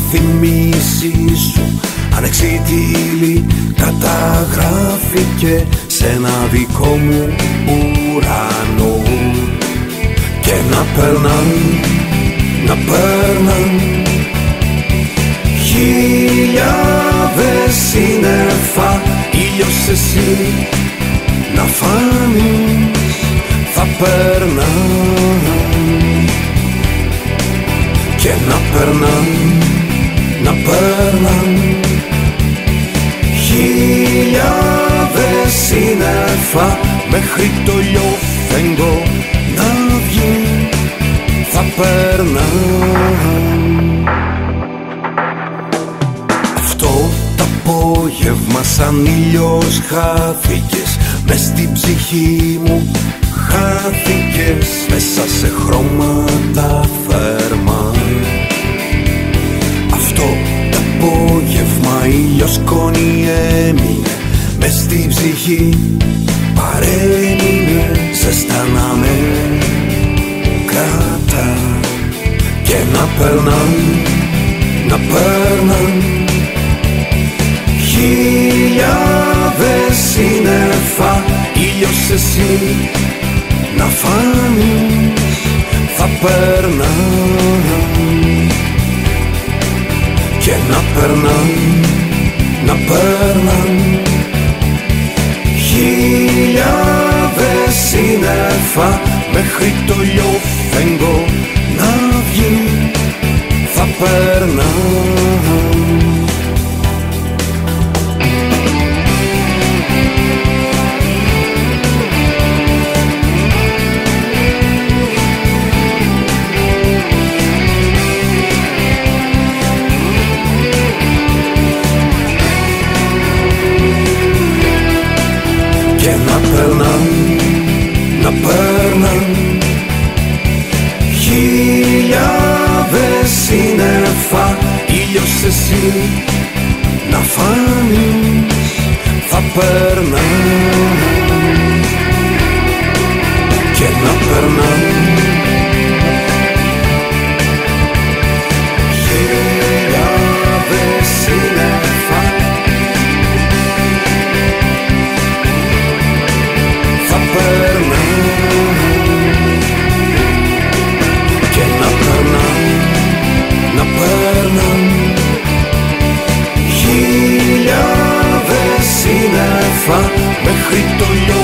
διαφημίσεις σου ανεξίτηλη καταγράφηκε σε ένα δικό μου ουρανό. Και να περνάν χιλιάδες σύννεφα, ήλιος εσύ να φανείς θα περνάν. Και να περνάν χιλιάδες σύννεφα μέχρι το λιόφεγγο να βγει θα περνάν. Αυτό το απόγευμα σαν ήλιος χάθηκες μες στην ψυχή μου, χάθηκες μέσα σε χρώματα θερμά. Αυτό το απόγευμα ήλιος σκόνη έμεινε μες στην ψυχή, παρέμεινε, ζεστά να με κρατά. Και να περνάν χιλιάδες σύννεφα, ήλιος εσύ να φανείς θα περνάν. Και να περνάν χιλιάδες σύννεφα μέχρι το λιόφεγγο να βγει θα περνάν. Και να περνάν χιλιάδες σύννεφα, ήλιος εσύ να φανείς θα περνάν. Και να περνάν χιλιάδες σύννεφα θα περνάν. Και να περνάν χιλιάδες σύννεφα μέχρι το λιό